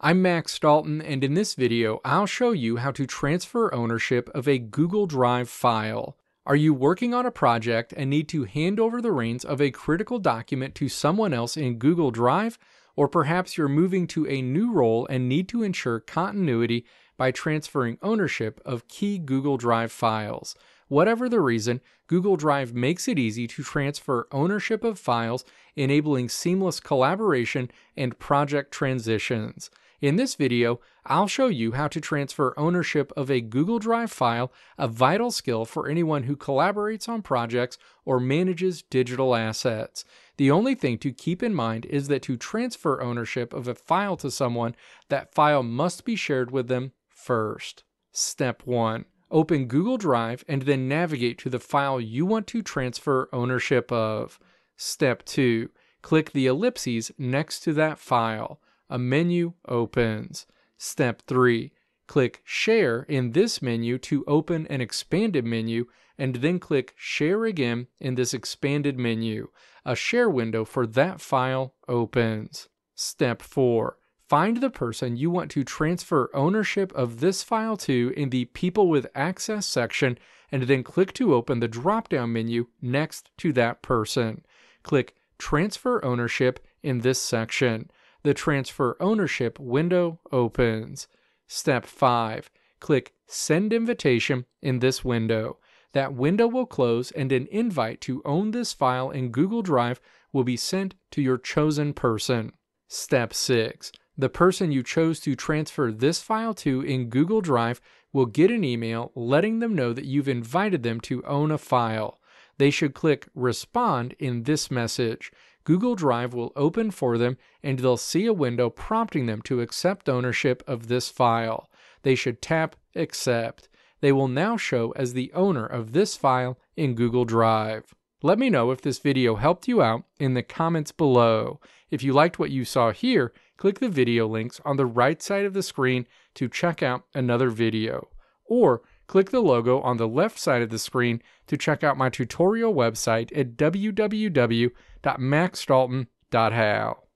I'm Max Dalton, and in this video, I'll show you how to transfer ownership of a Google Drive file. Are you working on a project and need to hand over the reins of a critical document to someone else in Google Drive? Or perhaps you're moving to a new role and need to ensure continuity by transferring ownership of key Google Drive files. Whatever the reason, Google Drive makes it easy to transfer ownership of files, enabling seamless collaboration and project transitions. In this video, I'll show you how to transfer ownership of a Google Drive file, a vital skill for anyone who collaborates on projects or manages digital assets. The only thing to keep in mind is that to transfer ownership of a file to someone, that file must be shared with them first. Step 1. Open Google Drive and then navigate to the file you want to transfer ownership of. Step 2. Click the ellipses next to that file. A menu opens. Step 3. Click Share in this menu to open an expanded menu, and then click Share again in this expanded menu. A share window for that file opens. Step 4. Find the person you want to transfer ownership of this file to in the People with Access section, and then click to open the drop-down menu next to that person. Click Transfer Ownership in this section. The Transfer Ownership window opens. Step 5. Click Send Invitation in this window. That window will close and an invite to own this file in Google Drive will be sent to your chosen person. Step 6. The person you chose to transfer this file to in Google Drive will get an email letting them know that you've invited them to own a file. They should click Respond in this message. Google Drive will open for them and they'll see a window prompting them to accept ownership of this file. They should tap Accept. They will now show as the owner of this file in Google Drive. Let me know if this video helped you out in the comments below. If you liked what you saw here, click the video links on the right side of the screen to check out another video. Or click the logo on the left side of the screen to check out my tutorial website at www.maxdalton.how.